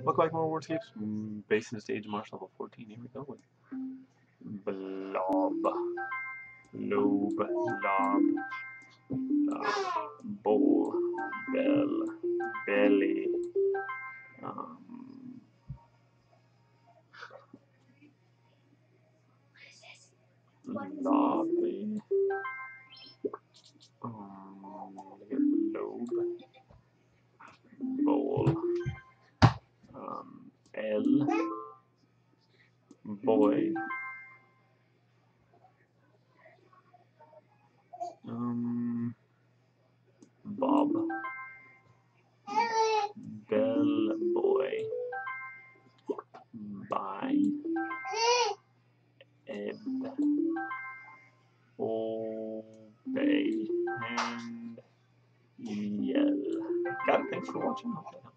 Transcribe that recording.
Welcome back to more Wordscapes. Based in stage Marsh level 14. Here we go with blob, lobe, lob, bowl, bell, belly, lobby, lobe, bowl, L, boy, bob, bell, boy, by, ed, obey, and yell. Got it. Thanks for watching.